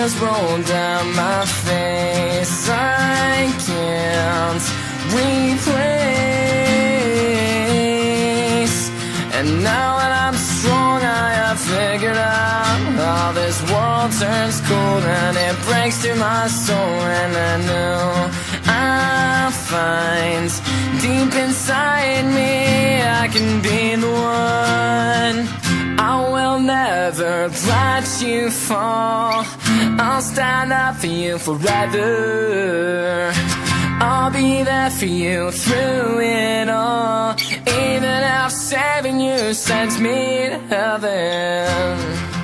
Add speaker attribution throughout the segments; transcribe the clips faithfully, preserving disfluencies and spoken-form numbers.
Speaker 1: tears roll down my face. I can't replace. And now that I'm strong, I have figured out how this world turns cold and it breaks through my soul. And I know I'll find deep inside me I can be the one. I will never let you fall. I'll stand up for you forever. I'll be there for you through it all, even if saving you sends me to heaven.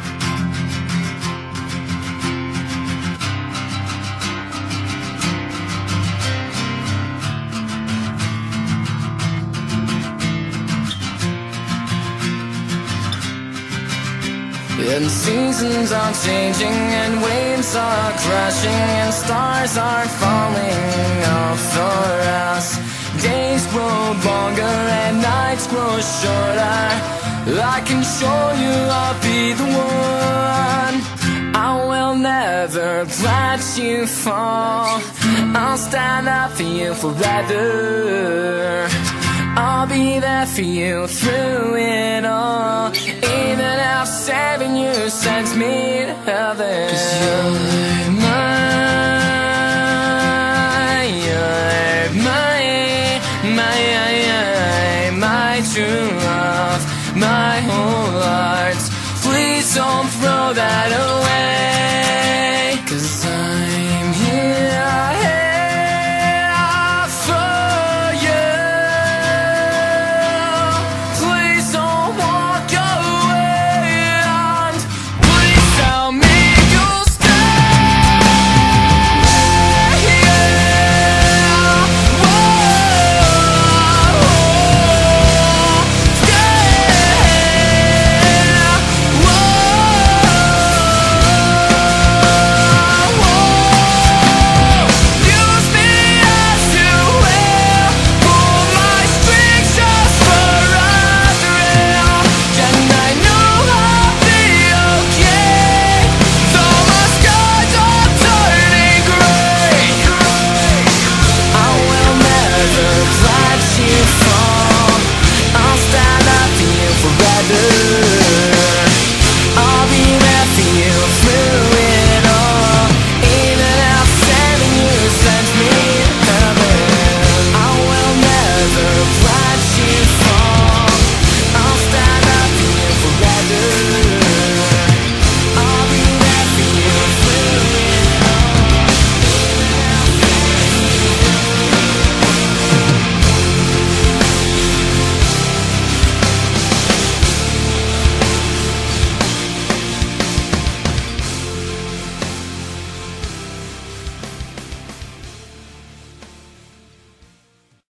Speaker 1: And seasons are changing, and waves are crashing, and stars are falling off for us. Days grow longer and nights grow shorter. I can show you I'll be the one. I will never let you fall. I'll stand up for you forever. I'll be there for you through it all, even if saving you sends me to heaven. 'Cause you're my, you're my, my, my true love, my whole heart. Please don't throw that away.